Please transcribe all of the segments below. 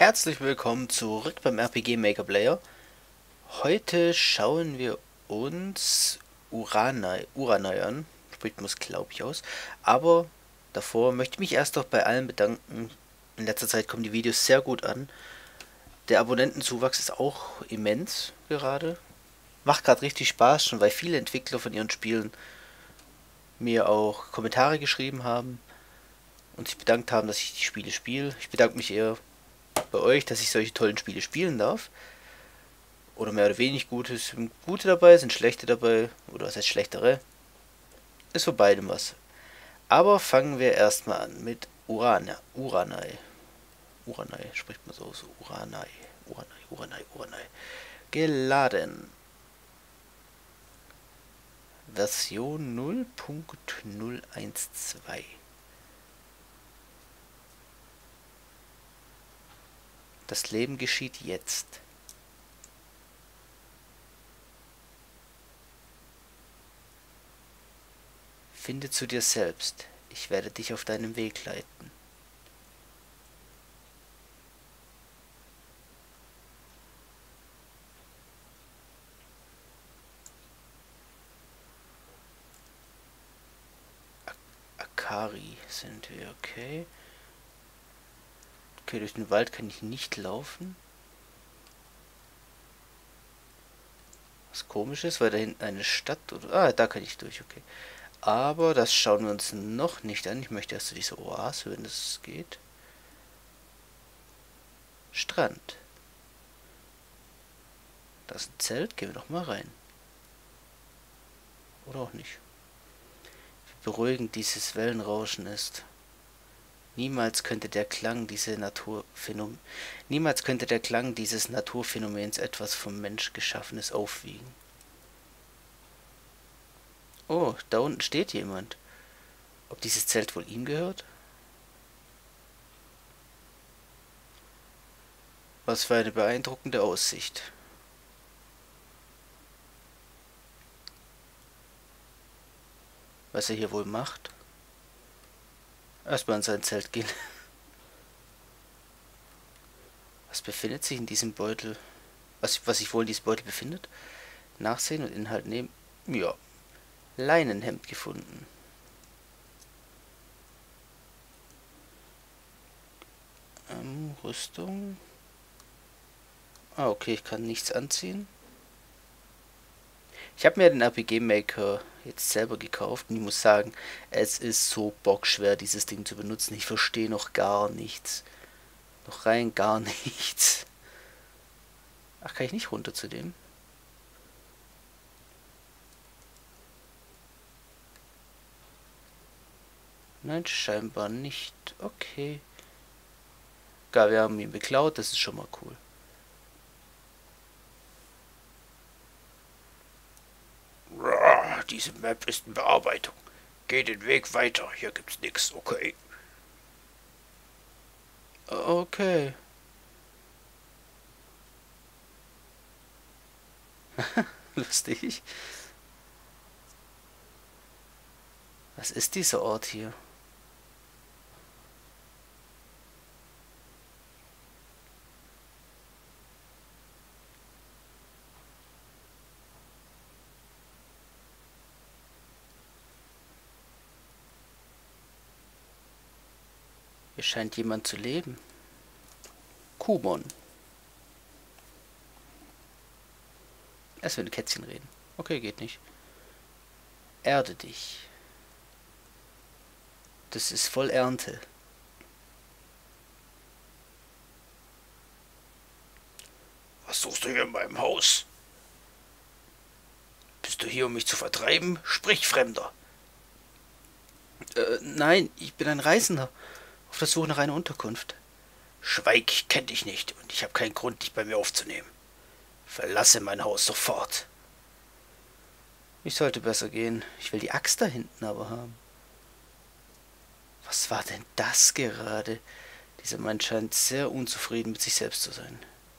Herzlich willkommen zurück beim RPG Maker Player. Heute schauen wir uns Uranai an. Spricht man es, glaube ich, aus. Aber davor möchte ich mich erst doch bei allen bedanken. In letzter Zeit kommen die Videos sehr gut an. Der Abonnentenzuwachs ist auch immens gerade. Macht gerade richtig Spaß, schon weil viele Entwickler von ihren Spielen mir auch Kommentare geschrieben haben und sich bedankt haben, dass ich die Spiele spiele. Ich bedanke mich eher bei euch, dass ich solche tollen Spiele spielen darf. Oder mehr oder weniger Gutes. Sind gute dabei, sind schlechte dabei. Oder was heißt schlechtere? Ist für beidem was. Aber fangen wir erstmal an mit Uranai. Uranai spricht man so. Uranai. Geladen. Version 0.012. Das Leben geschieht jetzt. Finde zu dir selbst. Ich werde dich auf deinem Weg leiten. Akari sind wir, okay. Okay, durch den Wald kann ich nicht laufen. Was komisch ist, weil da hinten eine Stadt oder... Ah, da kann ich durch, okay. Aber das schauen wir uns noch nicht an. Ich möchte erst diese Oase, wenn es geht. Strand. Da ist ein Zelt, gehen wir doch mal rein. Oder auch nicht. Wie beruhigend dieses Wellenrauschen ist. Niemals könnte der Klang dieses Naturphänomens etwas vom Mensch Geschaffenes aufwiegen. Oh, da unten steht jemand. Ob dieses Zelt wohl ihm gehört? Was für eine beeindruckende Aussicht. Was er hier wohl macht? Erstmal in sein Zelt gehen. Was befindet sich in diesem Beutel? Was sich wohl in diesem Beutel befindet? Nachsehen und Inhalt nehmen. Ja. Leinenhemd gefunden. Rüstung. Ah, okay, ich kann nichts anziehen. Ich habe mir den RPG Maker jetzt selber gekauft und ich muss sagen, es ist so bockschwer, dieses Ding zu benutzen. Ich verstehe noch gar nichts. Noch rein gar nichts. Ach, kann ich nicht runter zu dem? Nein, scheinbar nicht. Okay. Gar, wir haben ihn beklaut, das ist schon mal cool. Diese Map ist in Bearbeitung. Geh den Weg weiter, hier gibt's nix, okay. Okay. Lustig. Was ist dieser Ort hier? Hier scheint jemand zu leben. Kumon. Erst wenn Kätzchen reden. Okay, geht nicht. Erde dich. Das ist voll Ernte. Was suchst du hier in meinem Haus? Bist du hier, um mich zu vertreiben? Sprich, Fremder. Nein, ich bin ein Reisender. Auf der Suche nach einer Unterkunft. Schweig, ich kenn dich nicht und ich habe keinen Grund, dich bei mir aufzunehmen. Verlasse mein Haus sofort. Ich sollte besser gehen. Ich will die Axt da hinten aber haben. Was war denn das gerade? Dieser Mann scheint sehr unzufrieden mit sich selbst zu sein.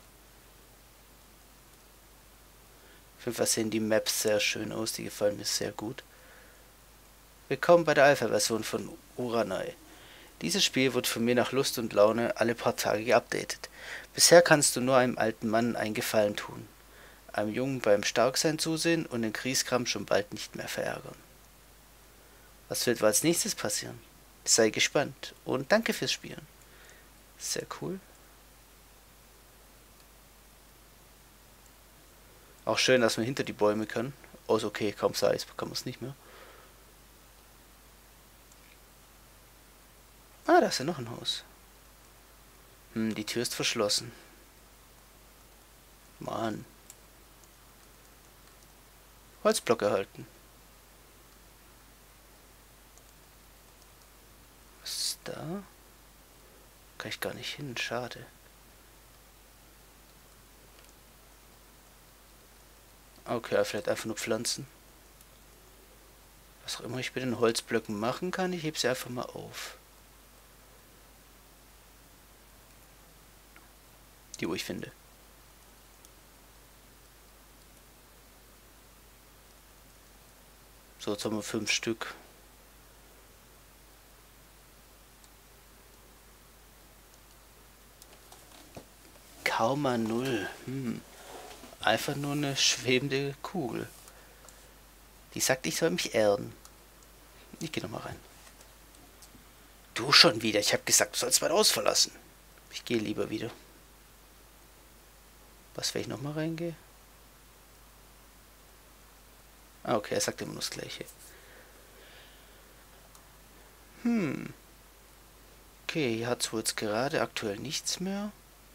Auf jeden Fall sehen die Maps sehr schön aus, die gefallen mir sehr gut. Willkommen bei der Alpha-Version von Uranai. Dieses Spiel wird von mir nach Lust und Laune alle paar Tage geupdatet. Bisher kannst du nur einem alten Mann einen Gefallen tun, einem Jungen beim Starksein zusehen und den Grieskram schon bald nicht mehr verärgern. Was wird als nächstes passieren? Sei gespannt und danke fürs Spielen. Sehr cool. Auch schön, dass man hinter die Bäume kann. Oh, ist okay, kaum sah ich, kann man es nicht mehr. Ah, da ist ja noch ein Haus. Die Tür ist verschlossen. Mann. Holzblock erhalten. Was ist da? Kann ich gar nicht hin, schade. Okay, vielleicht einfach nur Pflanzen. Was auch immer ich mit den Holzblöcken machen kann, ich hebe sie einfach mal auf. Die, wo ich finde. So, jetzt haben wir 5 Stück. Kauma 0. Einfach nur eine schwebende Kugel. Die sagt, ich soll mich erden. Ich gehe nochmal rein. Du schon wieder. Ich habe gesagt, du sollst mein Haus verlassen. Ich gehe lieber wieder. Was, wenn ich nochmal reingehe? Ah, okay, er sagt immer nur das Gleiche. Okay, hier hat es wohl jetzt gerade aktuell nichts mehr.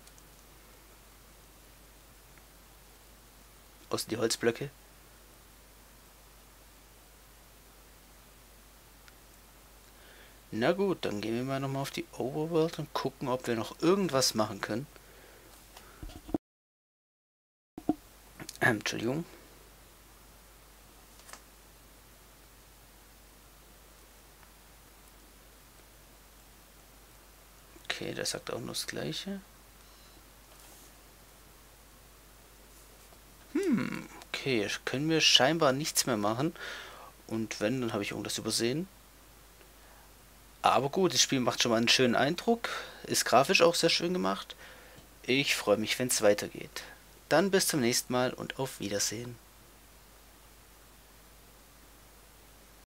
Außer die Holzblöcke. Na gut, dann gehen wir mal nochmal auf die Overworld und gucken, ob wir noch irgendwas machen können. Entschuldigung. Okay, der sagt auch nur das Gleiche. Okay, können wir scheinbar nichts mehr machen. Und wenn, dann habe ich irgendwas übersehen. Aber gut, das Spiel macht schon mal einen schönen Eindruck. Ist grafisch auch sehr schön gemacht. Ich freue mich, wenn es weitergeht. Dann bis zum nächsten Mal und auf Wiedersehen.